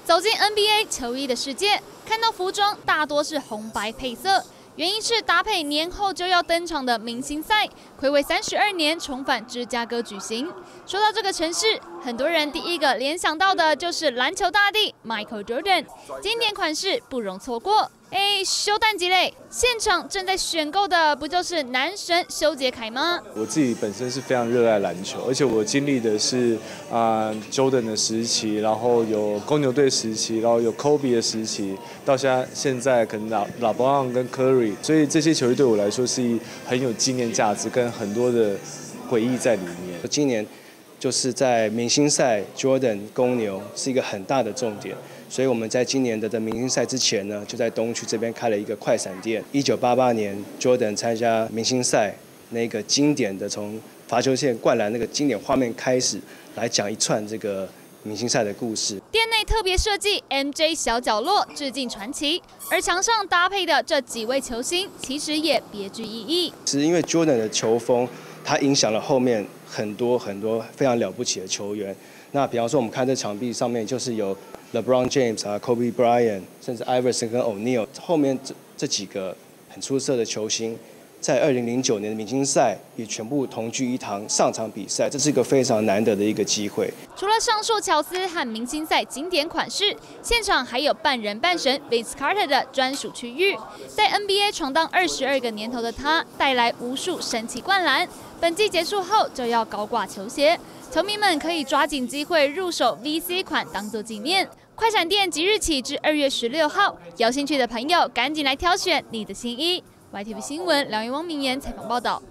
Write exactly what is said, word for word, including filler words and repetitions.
走进 N B A 球衣的世界，看到服装大多是红白配色，原因是搭配年后就要登场的明星赛，睽违三十二年重返芝加哥举行。说到这个城市，很多人第一个联想到的就是篮球大帝 Michael Jordan， 经典款式不容错过。哎，休蛋鸡嘞！现场正在选购的不就是男神修杰楷吗？ 我自己本身是非常热爱篮球，而且我经历的是啊、呃、Jordan 的时期，然后有公牛队时期，然后有 Kobe 的时期，到现在现在可能老老布朗跟 Curry， 所以这些球衣对我来说是很有纪念价值，跟很多的回忆在里面。 今年就是在明星赛 ，Jordan 公牛是一个很大的重点。所以我们在今年的的明星赛之前呢，就在东区这边开了一个快闪店。一九八八年 ，Jordan 参加明星赛那个经典的从罚球线灌篮那个经典画面开始，来讲一串这个明星赛的故事。 店内特别设计 M J 小角落，致敬传奇，而墙上搭配的这几位球星，其实也别具意义。 是因为 Jordan 的球风，它影响了后面很多很多非常了不起的球员。那比方说，我们看这场壁上面就是有 LeBron James 啊 ，Kobe Bryant， 甚至 Iverson 跟 O'Neal， 后面这这几个很出色的球星，在二零零九年的明星赛也全部同聚一堂上场比赛，这是一个非常难得的一个机会。 除了上述巧思和明星赛经典款式，现场还有半人半神 Vince Carter 的专属区域。在 N B A 闯荡二十二个年头的他，带来无数神奇灌篮。本季结束后就要高挂球鞋，球迷们可以抓紧机会入手 V C 款当做纪念。快闪店即日起至二月十六号，有兴趣的朋友赶紧来挑选你的新衣。Y T V 新闻梁云汪明言采访报道。